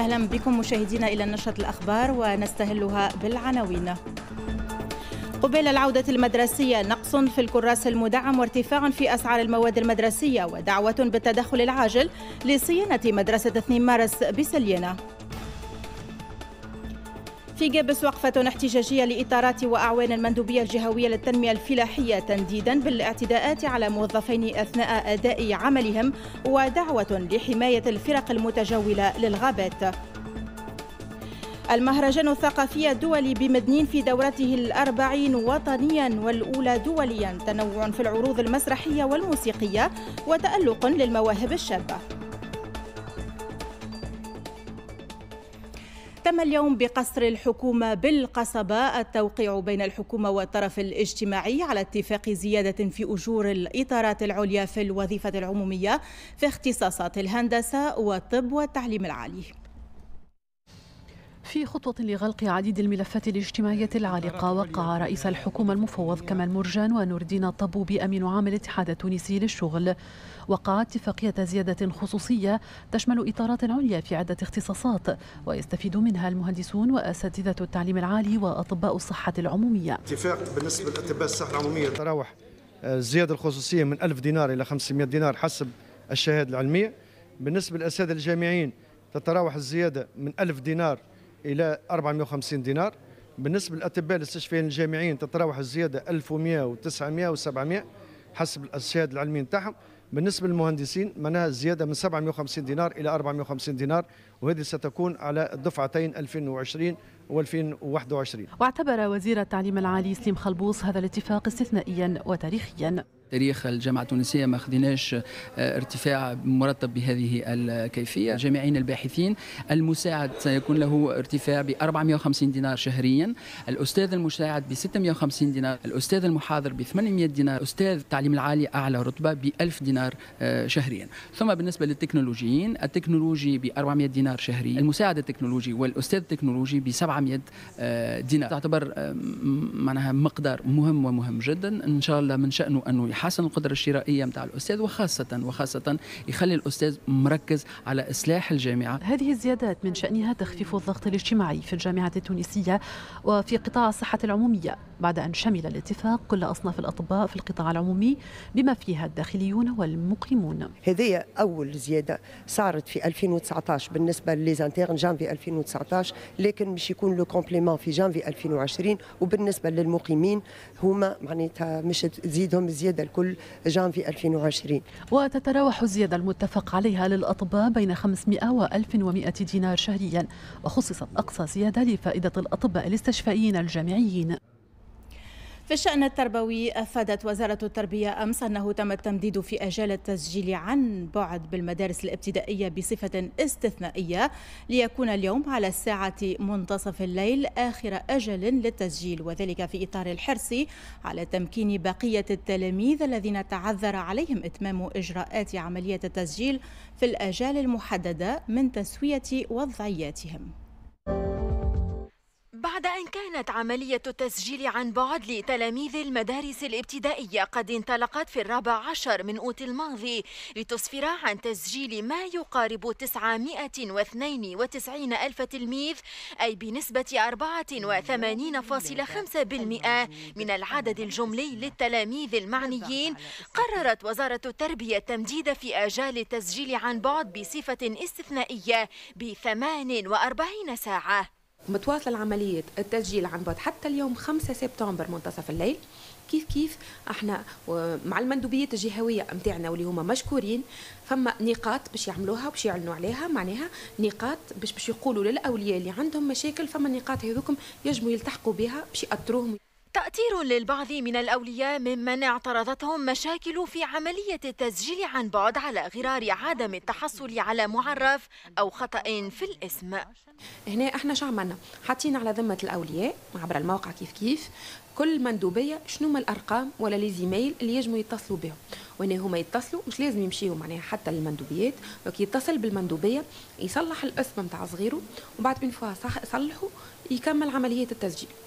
أهلا بكم مشاهدينا إلى نشرة الأخبار ونستهلها بالعناوين. قبيل العودة المدرسية نقص في الكراس المدعم وارتفاع في أسعار المواد المدرسية ودعوة بالتدخل العاجل لصيانة مدرسة 2 مارس بسلينة. في جبس وقفة احتجاجية لإطارات وأعوان المندوبية الجهوية للتنمية الفلاحية تنديدا بالاعتداءات على موظفين أثناء أداء عملهم ودعوة لحماية الفرق المتجولة للغابات. المهرجان الثقافي الدولي بمدنين في دورته ال40 وطنيا والأولى دوليا، تنوع في العروض المسرحية والموسيقية وتألق للمواهب الشابة. تم اليوم بقصر الحكومة بالقصبة التوقيع بين الحكومة والطرف الاجتماعي على اتفاق زيادة في أجور الإطارات العليا في الوظيفة العمومية في اختصاصات الهندسة والطب والتعليم العالي. في خطوة لغلق عديد الملفات الاجتماعية العالقة، وقع رئيس الحكومة المفوض كمال مرجان ونور الدين الطبوبي أمين عام الاتحاد التونسي للشغل. وقع اتفاقية زيادة خصوصية تشمل إطارات عليا في عدة اختصاصات ويستفيد منها المهندسون وأساتذة التعليم العالي وأطباء الصحة العمومية. اتفاق بالنسبة لأطباء الصحة العمومية تراوح الزيادة الخصوصية من 1000 دينار إلى 500 دينار حسب الشهادة العلمية. بالنسبة للأساتذة الجامعيين تتراوح الزيادة من 1000 دينار إلى 450 دينار. بالنسبة للأطباء الاستشفائيين الجامعيين تتراوح الزيادة 1100 و900 و700 حسب الشهادة العلمية نتاعهم. بالنسبة للمهندسين معناها الزيادة من 750 دينار إلى 450 دينار، وهذه ستكون على الدفعتين 2020 و2021. واعتبر وزير التعليم العالي سليم خلبوص هذا الاتفاق استثنائيا وتاريخيا. تاريخ الجامعة التونسية ما خديناش ارتفاع مرتب بهذه الكيفية. جامعين الباحثين المساعد سيكون له ارتفاع ب 450 دينار شهريا، الأستاذ المساعد ب 650 دينار، الأستاذ المحاضر ب 800 دينار، أستاذ التعليم العالي أعلى رتبة ب 1000 دينار شهريا. ثم بالنسبة للتكنولوجيين التكنولوجي ب 400 دينار شهريا، المساعد التكنولوجي والأستاذ التكنولوجي ب 700 دينار. تعتبر معناها مقدار مهم ومهم جدا، إن شاء الله من شأنه أنه يحسن القدرة الشرائية متاع الأستاذ وخاصة يخلي الأستاذ مركز على إصلاح الجامعة. هذه الزيادات من شأنها تخفيف الضغط الاجتماعي في الجامعة التونسية وفي قطاع الصحة العمومية، بعد أن شمل الاتفاق كل أصناف الأطباء في القطاع العمومي بما فيها الداخليون والمقيمون. هذه أول زيادة صارت في 2019 بالنسبة لليزانتيرن جانفي 2019، لكن مش يكون لو كومبليمون في جانفي 2020. وبالنسبة للمقيمين هما معناتها مش تزيدهم زيادة الكل جانفي 2020. وتتراوح الزيادة المتفق عليها للأطباء بين 500 و 1100 دينار شهريا، وخصصت أقصى زيادة لفائدة الأطباء الاستشفائيين الجامعيين. في الشأن التربوي أفادت وزارة التربية أمس أنه تم التمديد في أجال التسجيل عن بعد بالمدارس الابتدائية بصفة استثنائية، ليكون اليوم على الساعة منتصف الليل آخر أجل للتسجيل، وذلك في إطار الحرص على تمكين بقية التلاميذ الذين تعذر عليهم إتمام إجراءات عملية التسجيل في الآجال المحددة من تسوية وضعياتهم. بعد أن كانت عملية التسجيل عن بعد لتلاميذ المدارس الابتدائية قد انطلقت في 14 من أوت الماضي لتسفر عن تسجيل ما يقارب 992 ألف تلميذ، أي بنسبة 84.5% من العدد الجملي للتلاميذ المعنيين، قررت وزارة التربية التمديد في آجال التسجيل عن بعد بصفة استثنائية ب 48 ساعة. متواصلة عملية التسجيل عن بعد حتى اليوم 5 سبتمبر منتصف الليل. كيف احنا مع المندوبيات الجهوية متاعنا واللي هما مشكورين، فما نقاط باش يعملوها وباش يعلنوا عليها، معناها نقاط باش يقولوا للأولياء اللي عندهم مشاكل فما نقاط هذوكم يجموا يلتحقوا بها باش يأطروهم. تأثير للبعض من الأولياء ممن اعترضتهم مشاكل في عملية التسجيل عن بعد على غرار عدم التحصل على معرف أو خطأ في الاسم. هنا احنا شو عملنا؟ حاطين على ذمة الأولياء عبر الموقع كيف كل مندوبية شنو ما الأرقام ولا لي زيميل اللي يجموا يتصلوا بهم، وإن هما يتصلوا مش لازم يمشيوا معناها حتى للمندوبيات، وكي يتصل بالمندوبية يصلح الاسم متاع صغيره، وبعد من فوا صلحوا يكمل عملية التسجيل.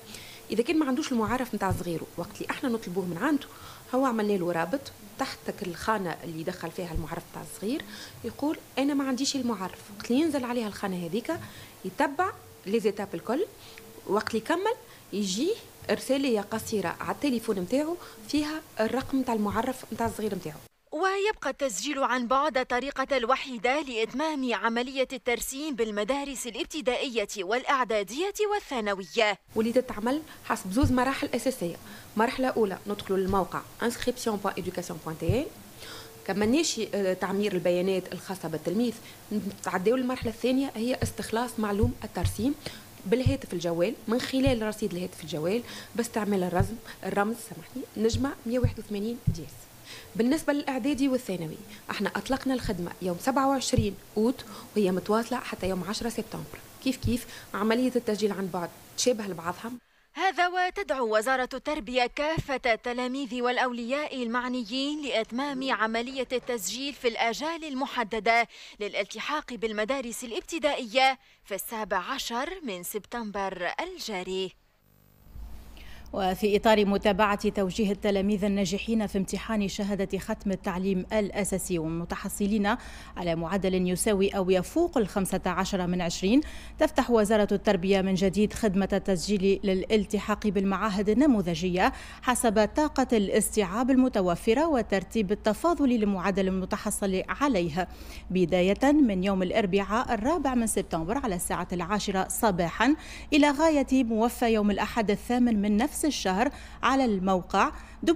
اذا كان ما عندوش المعرف نتاع صغيره وقت اللي احنا نطلبوه من عنده، هو عملنا له رابط تحتك الخانه اللي يدخل فيها المعرف نتاع الصغير، يقول انا ما عنديش المعرف، وقت اللي ينزل عليها الخانه هذيك يتبع لي زيتاب الكل، وقت اللي يكمل يجيه رسالة قصيرة على التليفون نتاعو فيها الرقم نتاع المعرف نتاع الصغير نتاعو. ويبقى التسجيل عن بعد الطريقة الوحيدة لإتمام عملية الترسيم بالمدارس الابتدائية والإعدادية والثانوية، واللي تتعمل حسب زوز مراحل أساسية. مرحلة أولى ندخلوا للموقع inscription.education.tl، كملناش تعمير البيانات الخاصة بالتلميذ، نتعداو المرحلة الثانية هي استخلاص معلوم الترسيم بالهاتف الجوال من خلال رصيد الهاتف الجوال باستعمال الرمز نجمة 181 ديس. بالنسبة للإعدادي والثانوي احنا أطلقنا الخدمة يوم 27 أوت وهي متواصلة حتى يوم 10 سبتمبر. كيف عملية التسجيل عن بعد تشابه لبعضها. هذا وتدعو وزارة التربية كافة التلاميذ والأولياء المعنيين لإتمام عملية التسجيل في الآجال المحددة للالتحاق بالمدارس الابتدائية في 17 من سبتمبر الجاري. وفي إطار متابعة توجيه التلاميذ الناجحين في امتحان شهادة ختم التعليم الأساسي والمتحصلين على معدل يساوي أو يفوق 15 من 20، تفتح وزارة التربية من جديد خدمة التسجيل للالتحاق بالمعاهد النموذجية حسب طاقة الاستيعاب المتوفرة وترتيب التفاضل للمعدل المتحصل عليه، بداية من يوم الأربعاء 4 من سبتمبر على الساعة 10 صباحا إلى غاية موفى يوم الأحد 8 من نفس الشهر على الموقع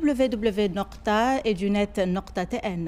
www.edunet.tn.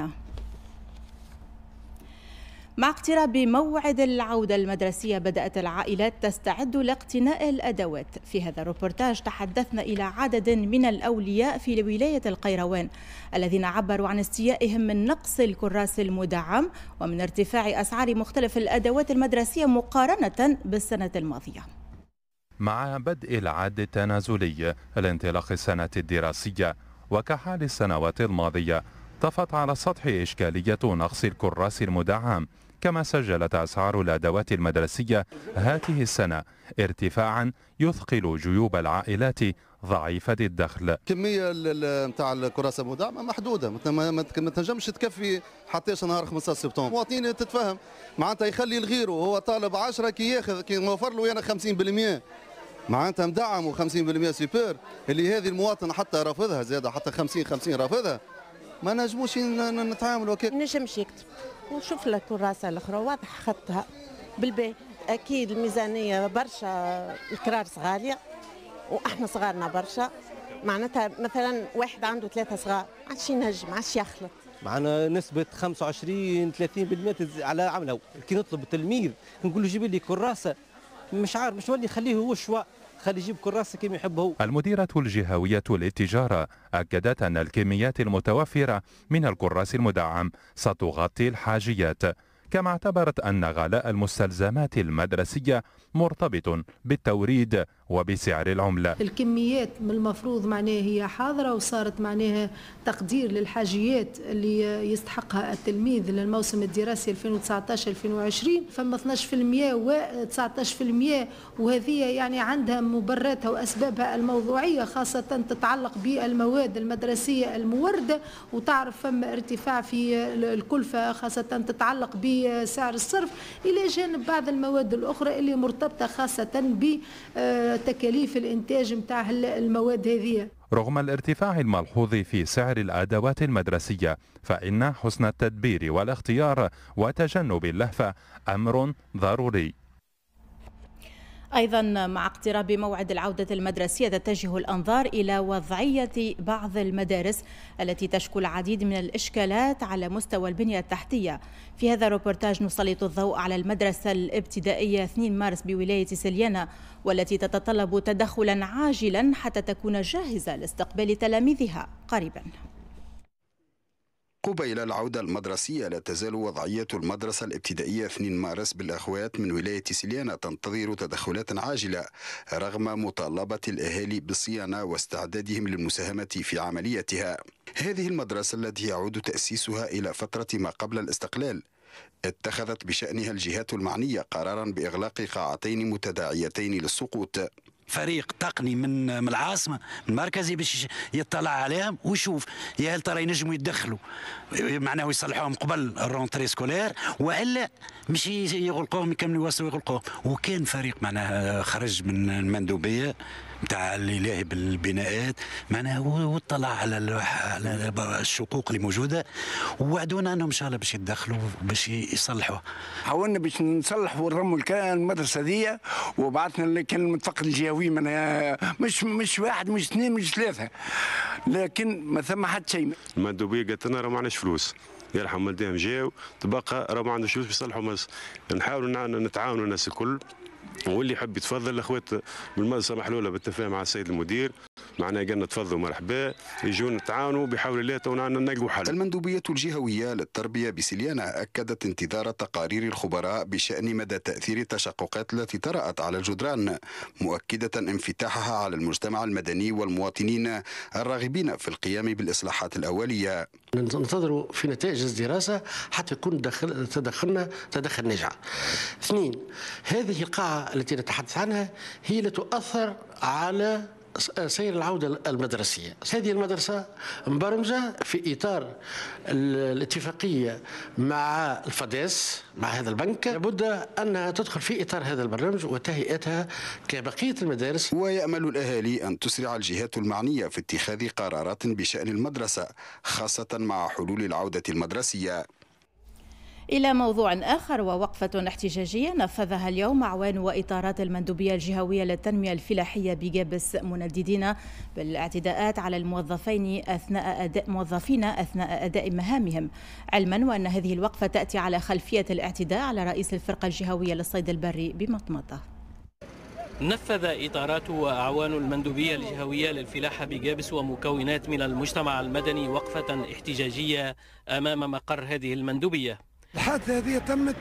مع اقتراب موعد العودة المدرسية بدأت العائلات تستعد لاقتناء الأدوات. في هذا الروبورتاج تحدثنا إلى عدد من الأولياء في ولاية القيروان الذين عبروا عن استيائهم من نقص الكراس المدعم ومن ارتفاع أسعار مختلف الأدوات المدرسية مقارنة بالسنة الماضية. مع بدء العد التنازلي لانطلاق السنة الدراسية وكحال السنوات الماضية، طفت على السطح إشكالية نقص الكراس المدعم، كما سجلت أسعار الأدوات المدرسية هذه السنة ارتفاعا يثقل جيوب العائلات ضعيفة الدخل. كمية نتاع الكراسة المدعمة محدودة، ما تنجمش تكفي حتى نهار 15 سبتمبر. مواطنين تتفهم معناتها يخلي الغيره هو طالب 10 كي ياخذ كي نوفر له انا 50%، معناتها مدعم و50% سوبر، اللي هذه المواطن حتى رافضها زيادة حتى 50 رافضها. ما نجموش نتعاملوا هكاك. نجمش يكتب ونشوف لك الكراسة الأخرى واضح خطها بالباهي. أكيد الميزانية برشا، الكرارس غالية واحنا صغارنا برشا، معناتها مثلا واحد عنده 3 صغار ما عادش ينجم، ما عادش يخلط. معنا نسبة 25-30% على عمله. كي نطلب التلميذ نقول له جيب لي كراسة، مش عارف، مش ولي يخليه هو الشواء، خلي يجيب كراسة كما يحب هو. المديرة الجهوية للتجارة أكدت أن الكميات المتوفرة من الكراس المدعم ستغطي الحاجيات، كما اعتبرت أن غلاء المستلزمات المدرسية مرتبط بالتوريد وبسعر العملة. الكميات من المفروض معناه هي حاضرة وصارت معناها تقدير للحاجيات اللي يستحقها التلميذ للموسم الدراسي 2019-2020، فما 12% و19%، وهذه يعني عندها مبرراتها وأسبابها الموضوعية، خاصة تتعلق بالمواد المدرسية الموردة، وتعرف فما ارتفاع في الكلفة خاصة تتعلق بسعر الصرف، إلى جانب بعض المواد الأخرى اللي مرتبطة خاصة بتكاليف الإنتاج متاع المواد هذه. رغم الارتفاع الملحوظ في سعر الأدوات المدرسية، فإن حسن التدبير والاختيار وتجنب اللهفة أمر ضروري. أيضا مع اقتراب موعد العودة المدرسية تتجه الأنظار إلى وضعية بعض المدارس التي تشكو العديد من الإشكالات على مستوى البنية التحتية. في هذا الروبورتاج نسلط الضوء على المدرسة الابتدائية 2 مارس بولاية سليانة، والتي تتطلب تدخلا عاجلا حتى تكون جاهزة لاستقبال تلاميذها قريبا. قبيل العودة المدرسية لا تزال وضعية المدرسة الابتدائية 2 مارس بالأخوات من ولاية سليانة تنتظر تدخلات عاجلة رغم مطالبة الأهالي بالصيانة واستعدادهم للمساهمة في عمليتها. هذه المدرسة التي يعود تأسيسها إلى فترة ما قبل الاستقلال اتخذت بشأنها الجهات المعنية قرارا بإغلاق قاعتين متداعيتين للسقوط. فريق تقني من العاصمه من المركزي باش يطلع عليهم ويشوف يا هل ترى ينجموا يدخلوا معناه يصلحوهم قبل الرونتري سكولير والا مش يغلقوهم يكملوا يوصلوا يغلقوهم. وكان فريق معناها خرج من المندوبيه نتاع اللي لاهي بالبناءات معناها واطلع على الشقوق اللي موجوده ووعدونا انهم ان شاء الله باش يتدخلوا باش يصلحوا. حاولنا باش نصلحوا ونرموا المدرسه دي وبعثنا اللي كان المتفق الجهوي معناها مش واحد مش اثنين مش ثلاثه لكن ما ثم حد شيء. المندوبيه قالت لنا راه ما عندناش فلوس يرحم والديهم جاو تبقى راه ما عندوش فلوس بيصلحوا نحاولوا نتعاونوا الناس الكل واللي يحب يتفضل الاخوات بالمدرسه محلوله بالتفاهم مع السيد المدير معنا قالنا تفضلوا مرحبا يجون نتعاونوا بحول الله تونا نلقوا حل. المندوبيه الجهويه للتربيه بسليانه اكدت انتظار تقارير الخبراء بشان مدى تاثير التشققات التي طرات على الجدران مؤكده انفتاحها على المجتمع المدني والمواطنين الراغبين في القيام بالاصلاحات الاوليه. ننتظروا في نتائج الدراسه حتى يكون تدخلنا تدخل ناجع. اثنين، هذه القاعه التي نتحدث عنها هي لا تؤثر على سير العودة المدرسية. هذه المدرسة مبرمجة في إطار الاتفاقية مع الفداس مع هذا البنك، لابد أنها تدخل في إطار هذا البرنامج وتهيئتها كبقية المدارس. ويأمل الأهالي أن تسرع الجهات المعنية في اتخاذ قرارات بشأن المدرسة خاصة مع حلول العودة المدرسية. إلى موضوع آخر ووقفة احتجاجية نفذها اليوم أعوان وإطارات المندوبية الجهوية للتنمية الفلاحية بجابس منددين بالاعتداءات على الموظفين أثناء أداء مهامهم، علما وأن هذه الوقفة تأتي على خلفية الاعتداء على رئيس الفرقة الجهوية للصيد البري بمطمطة. نفذ إطارات وأعوان المندوبية الجهوية للفلاحة بجابس ومكونات من المجتمع المدني وقفة احتجاجية أمام مقر هذه المندوبية. الحادثة هذه تمت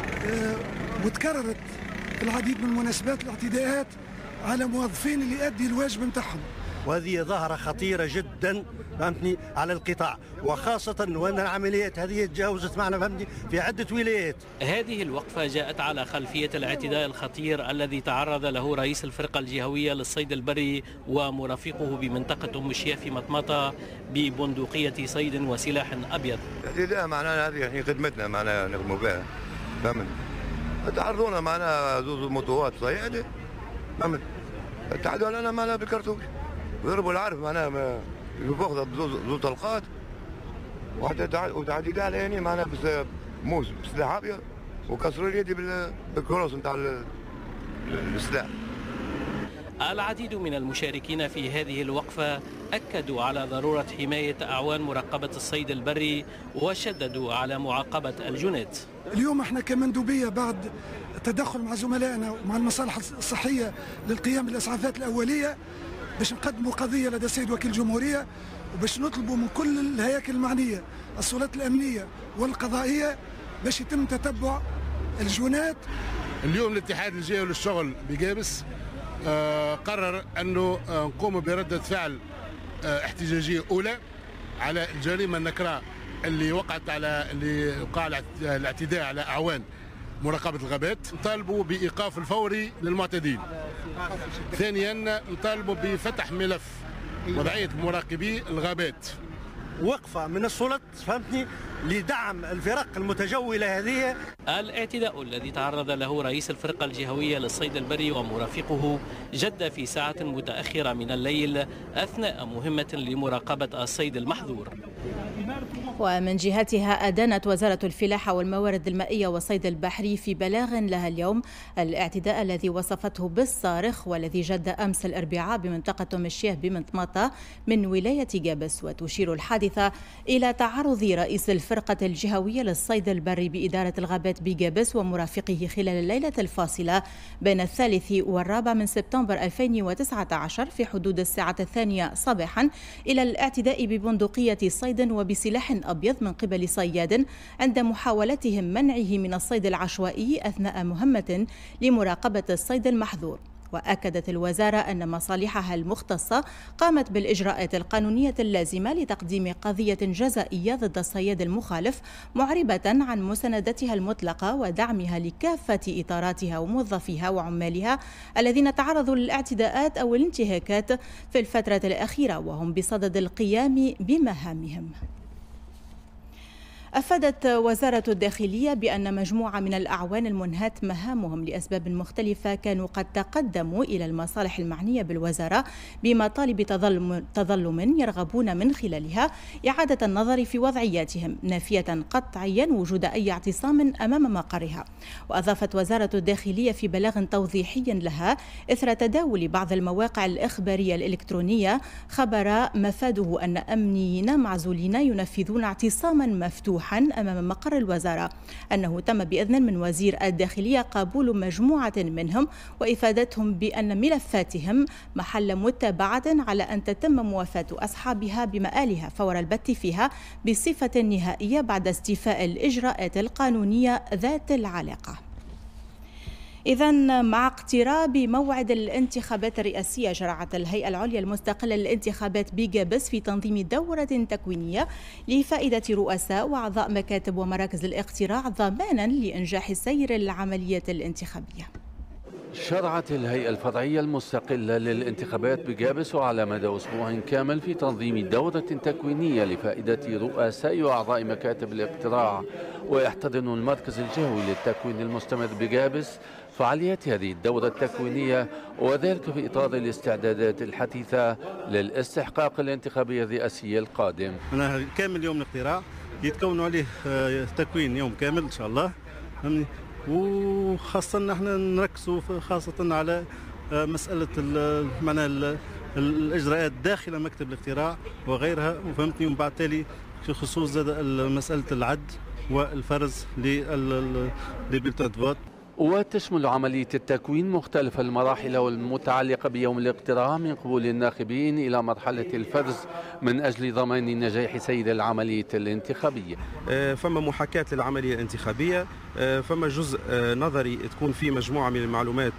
وتكررت في العديد من المناسبات الاعتداءات على موظفين اللي يؤدي الواجب نتاعهم، وهذه ظاهرة خطيرة جدا فهمتني على القطاع، وخاصة وأن العمليات هذه تجاوزت معنا فهمتني في عدة ولايات. هذه الوقفة جاءت على خلفية الاعتداء الخطير الذي تعرض له رئيس الفرقة الجهوية للصيد البري ومرافقه بمنطقة أم الشيا في مطمطة ببندقية صيد وسلاح أبيض. الاعتداء معناها هذه يعني خدمتنا معناها نخدموا بها، فهمت؟ تعرضونا معناها زوز موتوات صيادة، فهمت؟ تعدوا لنا معناها بالكرتوش. ضربوا العرف معناها يفوق بزوز طلقات وتعديد على يعني معناها موس بسلاح ابيض وكسروا اليد بالكروس نتاع السلاح. العديد من المشاركين في هذه الوقفة أكدوا على ضرورة حماية أعوان مراقبة الصيد البري وشددوا على معاقبة الجنات. اليوم احنا كمندوبية بعد تدخل مع زملائنا ومع المصالح الصحية للقيام بالإسعافات الأولية باش نقدموا قضية لدى السيد وكيل الجمهورية وباش نطلبوا من كل الهياكل المعنية السلطات الأمنية والقضائية باش يتم تتبع الجنات. اليوم الاتحاد الجهوي للشغل بجابس قرر أنه نقوم بردة فعل احتجاجية أولى على الجريمة النكراء اللي وقعت على اللي وقع الاعتداء على أعوان مراقبة الغابات. نطالبوا بإيقاف الفوري للمعتدين. ثانيا نطالبوا بفتح ملف وضعية مراقبي الغابات. وقفة من السلطات فهمتني لدعم الفرق المتجولة هذه. الاعتداء الذي تعرض له رئيس الفرقة الجهوية للصيد البري ومرافقه جد في ساعة متأخرة من الليل أثناء مهمة لمراقبة الصيد المحظور. ومن جهتها أدانت وزارة الفلاحة والموارد المائية والصيد البحري في بلاغ لها اليوم الاعتداء الذي وصفته بالصارخ والذي جد أمس الأربعاء بمنطقة أم الشيا بمطمطة من ولاية جابس، وتشير الحادثة إلى تعرض رئيس الفرقة الجهوية للصيد البري بإدارة الغابات بجابس ومرافقه خلال الليلة الفاصلة بين 3 و4 من سبتمبر 2019 في حدود الساعة 2 صباحا إلى الاعتداء ببندقية صيد وبسلاح أبيض من قبل صياد عند محاولتهم منعه من الصيد العشوائي أثناء مهمة لمراقبة الصيد المحظور. وأكدت الوزارة أن مصالحها المختصة قامت بالإجراءات القانونية اللازمة لتقديم قضية جزائية ضد الصياد المخالف، معربة عن مساندتها المطلقة ودعمها لكافة إطاراتها وموظفيها وعمالها الذين تعرضوا للاعتداءات أو الانتهاكات في الفترة الأخيرة وهم بصدد القيام بمهامهم. أفادت وزارة الداخلية بأن مجموعة من الأعوان المنهاة مهامهم لأسباب مختلفة كانوا قد تقدموا إلى المصالح المعنية بالوزارة بمطالب تظلم يرغبون من خلالها إعادة النظر في وضعياتهم، نافية قطعيا وجود أي اعتصام أمام مقرها. وأضافت وزارة الداخلية في بلاغ توضيحي لها إثر تداول بعض المواقع الإخبارية الإلكترونية خبر مفاده أن أمنيين معزولين ينفذون اعتصاما مفتوحا أمام مقر الوزارة، أنه تم بإذن من وزير الداخلية قبول مجموعة منهم وإفادتهم بأن ملفاتهم محل متابعة على أن تتم موافاة أصحابها بمآلها فور البت فيها بصفة نهائية بعد استيفاء الإجراءات القانونية ذات العلاقة. إذن مع اقتراب موعد الانتخابات الرئاسية، شرعت الهيئة العليا المستقلة للانتخابات بجابس في تنظيم دورة تكوينية لفائدة رؤساء وأعضاء مكاتب ومراكز الاقتراع ضمانا لإنجاح سير العملية الانتخابية. شرعت الهيئة الفرعية المستقلة للانتخابات بجابس وعلى مدى أسبوع كامل في تنظيم دورة تكوينية لفائدة رؤساء وأعضاء مكاتب الاقتراع. ويحتضن المركز الجهوي للتكوين المستمر بجابس فعاليات هذه الدورة التكوينية، وذلك في إطار الاستعدادات الحثيثة للاستحقاق الانتخابي الرئاسي القادم. أنا كامل يوم الاقتراع يتكون عليه تكوين يوم كامل إن شاء الله، وخاصة نحن نركزوا خاصة على مسألة الإجراءات داخل مكتب الاقتراع وغيرها، وفهمتني، ومن بعد تالي في خصوص مسألة العد والفرز لبلتان فوت. وتشمل عملية التكوين مختلف المراحل والمتعلقة بيوم الاقتراع من قبول الناخبين إلى مرحلة الفرز من أجل ضمان نجاح سير العملية الانتخابية. فما محاكاة للعملية الانتخابية، فما جزء نظري تكون فيه مجموعة من المعلومات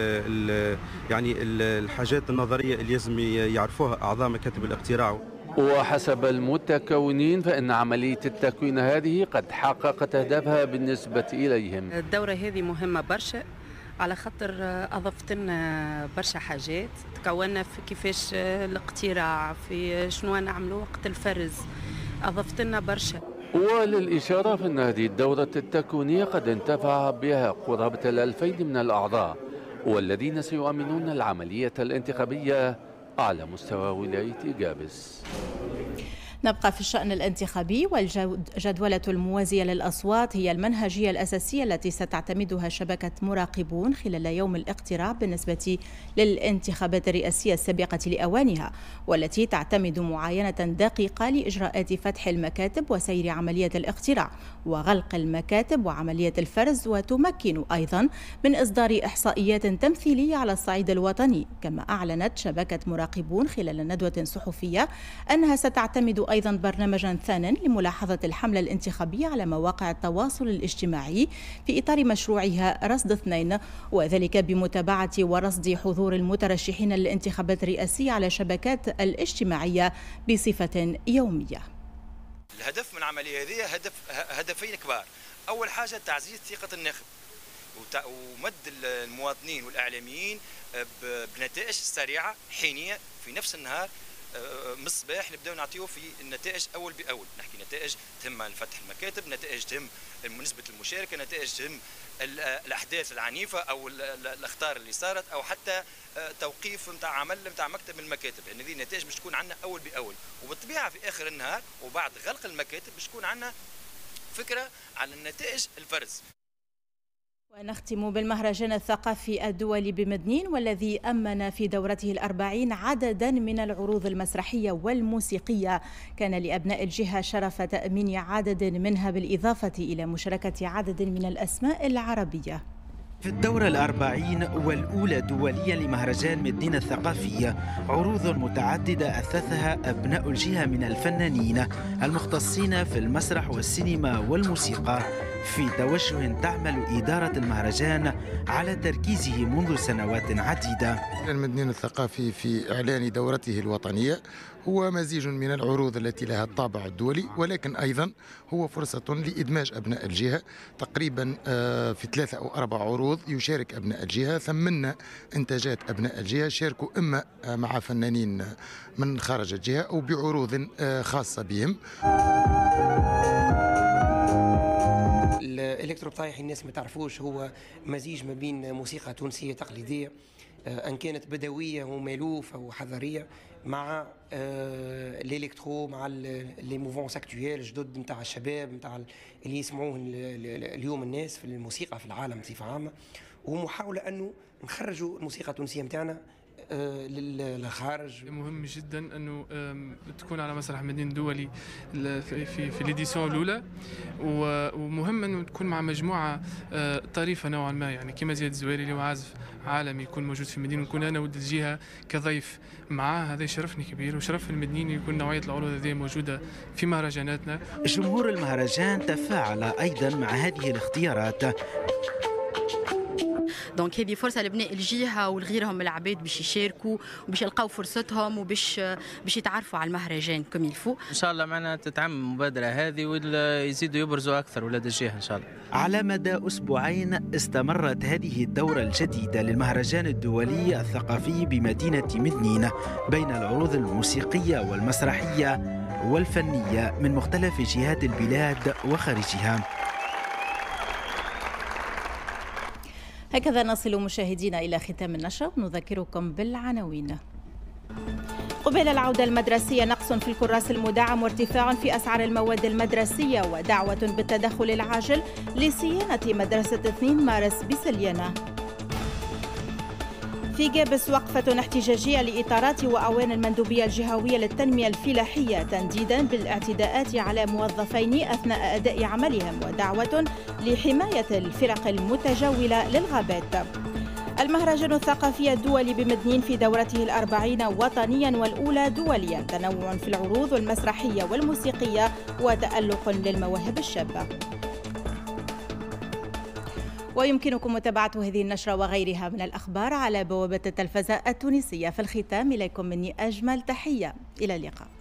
يعني الحاجات النظرية اللي لازم يعرفوها أعضاء مكاتب الاقتراع. وحسب المتكونين فإن عملية التكوين هذه قد حققت أهدافها بالنسبة إليهم. الدورة هذه مهمة برشا على خاطر أضفت لنا برشا حاجات، تكوننا في كيفاش الاقتراع، في شنو نعملوا وقت الفرز، أضفت لنا برشا. وللإشارة فإن هذه الدورة التكوينية قد انتفع بها قرابة 2000 من الأعضاء والذين سيؤمنون العملية الانتخابية على مستوى ولاية جابس. نبقى في الشأن الانتخابي، والجدولة الموازية للأصوات هي المنهجية الأساسية التي ستعتمدها شبكة مراقبون خلال يوم الاقتراع بالنسبة للانتخابات الرئاسية السابقة لأوانها، والتي تعتمد معاينة دقيقة لإجراءات فتح المكاتب وسير عملية الاقتراع وغلق المكاتب وعملية الفرز، وتمكن أيضا من إصدار إحصائيات تمثيلية على الصعيد الوطني. كما أعلنت شبكة مراقبون خلال ندوة صحفية أنها ستعتمد أيضا برنامجا ثانيا لملاحظة الحملة الانتخابية على مواقع التواصل الاجتماعي في إطار مشروعها رصد 2، وذلك بمتابعة ورصد حضور المترشحين للانتخابات الرئاسية على شبكات الاجتماعية بصفة يومية. الهدف من العملية هذه هدفين كبار. أول حاجة تعزيز ثقة الناخب ومد المواطنين والإعلاميين بنتائج سريعة حينية في نفس النهار. من الصباح نبداو نعطيو في النتائج اول باول، نحكي نتائج تهم فتح المكاتب، نتائج تهم نسبه المشاركه، نتائج تهم الاحداث العنيفه او الاخطار اللي صارت، او حتى توقيف نتاع عمل نتاع مكتب من المكاتب. يعني هذه النتائج باش تكون عندنا اول باول، وبالطبيعه في اخر النهار وبعد غلق المكاتب باش تكون عندنا فكره على النتائج الفرز. ونختم بالمهرجان الثقافي الدولي بمدنين، والذي أمن في دورته 40 عددا من العروض المسرحية والموسيقية. كان لأبناء الجهة شرف تأمين عدد منها بالإضافة إلى مشاركة عدد من الأسماء العربية. في الدورة 40 والأولى دوليا لمهرجان مدنين الثقافي، عروض متعددة أثثها أبناء الجهة من الفنانين المختصين في المسرح والسينما والموسيقى، في توجه تعمل إدارة المهرجان على تركيزه منذ سنوات عديدة. المدنين الثقافي في إعلان دورته الوطنية هو مزيج من العروض التي لها الطابع الدولي، ولكن أيضا هو فرصة لإدماج أبناء الجهة. تقريبا في 3 أو 4 عروض يشارك أبناء الجهة، ثمنا إنتاجات أبناء الجهة شاركوا إما مع فنانين من خارج الجهة أو بعروض خاصة بهم. الإلكترو بطايح الناس ما تعرفوش هو مزيج ما بين موسيقى تونسية تقليدية أن كانت بدوية ومألوفة وحضارية مع الإلكترو، مع لي موفونس اكتويل جدد نتاع الشباب نتاع اللي يسمعوه اليوم الناس في الموسيقى في العالم بصفة عامة، ومحاولة أنه نخرجوا الموسيقى التونسية نتاعنا للخارج. مهم جدا انه تكون على مسرح مدينة دولي في الاديسيون الاولى، ومهم انه تكون مع مجموعه طريفه نوعا ما، يعني كما زياد الزويري اللي هو عازف عالمي يكون موجود في المدينه، ونكون انا ولد الجهه كضيف معاه. هذا يشرفني كبير، وشرف المدنيين يكون نوعيه العروض هذه موجوده في مهرجاناتنا. جمهور المهرجان تفاعل ايضا مع هذه الاختيارات. دونك هذه فرصه لبناء الجهه ولغيرهم من العباد باش يشاركوا وباش يلقاو فرصتهم وباش يتعرفوا على المهرجان كم يلفوا. ان شاء الله معنا تتعمم المبادره هذه ويزيدوا يبرزوا اكثر ولاد الجهه ان شاء الله. على مدى أسبوعين استمرت هذه الدورة الجديدة للمهرجان الدولي الثقافي بمدينة مدنين بين العروض الموسيقية والمسرحية والفنية من مختلف جهات البلاد وخارجها. هكذا نصل مشاهدينا إلى ختام النشرة، ونذكركم بالعناوين. قبيل العودة المدرسية نقص في الكراس المدعم وارتفاع في أسعار المواد المدرسية، ودعوة بالتدخل العاجل لصيانة مدرسة 2 مارس بسليانة. في جابس وقفة احتجاجية لإطارات وأعوان المندوبية الجهوية للتنمية الفلاحية تنديدا بالاعتداءات على موظفين أثناء أداء عملهم، ودعوة لحماية الفرق المتجولة للغابات. المهرجان الثقافي الدولي بمدنين في دورته 40 وطنيا والأولى دوليا، تنوع في العروض المسرحية والموسيقية وتألق للمواهب الشابة. ويمكنكم متابعة هذه النشرة وغيرها من الأخبار على بوابة التلفزة التونسية. في الختام إليكم مني أجمل تحية، إلى اللقاء.